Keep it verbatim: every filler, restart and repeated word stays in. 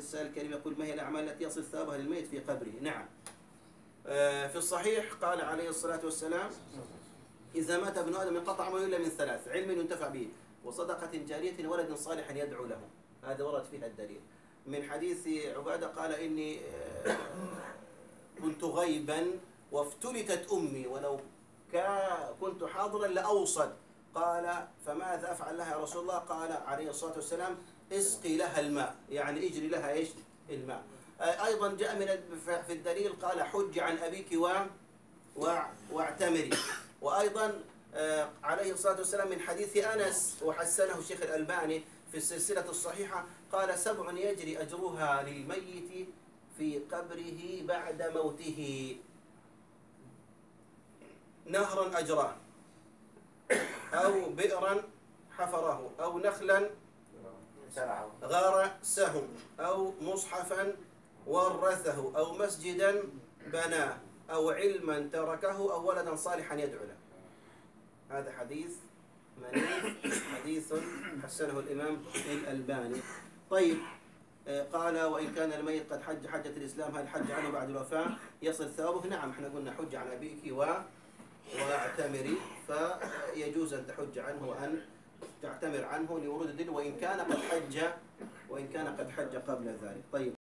السائل الكريم يقول: ما هي الأعمال التي يصل ثوابها للميت في قبره؟ نعم، في الصحيح قال عليه الصلاة والسلام: إذا مات ابن آدم انقطع عمله إلا من ثلاث: علم ينتفع به، وصدقة جارية، ولد صالح يدعو له. هذا ورد فيها الدليل. من حديث عبادة قال: إني كنت غيبا وافتلتت أمي، ولو كنت حاضرا لأوصد. قال: فماذا أفعل لها يا رسول الله؟ قال عليه الصلاة والسلام: اسقي لها الماء، يعني اجري لها ايش؟ الماء. أيضا جاء من في الدليل قال: حج عن أبيك و واعتمري. وأيضا عليه الصلاة والسلام من حديث أنس وحسنه الشيخ الألباني في السلسلة الصحيحة قال: سبع يجري أجرها للميت في قبره بعد موته: نهرا أجراه، أو بئرا حفره، أو نخلا غرسه، أو مصحفا ورثه، أو مسجدا بناه، أو علما تركه، أو ولدا صالحا يدعو له. هذا حديث منيف، حديث حسنه الإمام الألباني. طيب، قال: وإن كان الميت قد حج حجة الإسلام، هل حج عنه بعد الوفاة يصل ثوابه؟ نعم، احنا قلنا: حج عن أبيك و واعتمري، فيجوز أن تحج عنه وأن تعتمر عنه لورود الدين، وإن كان قد حج وإن كان قد حج قبل ذلك. طيب.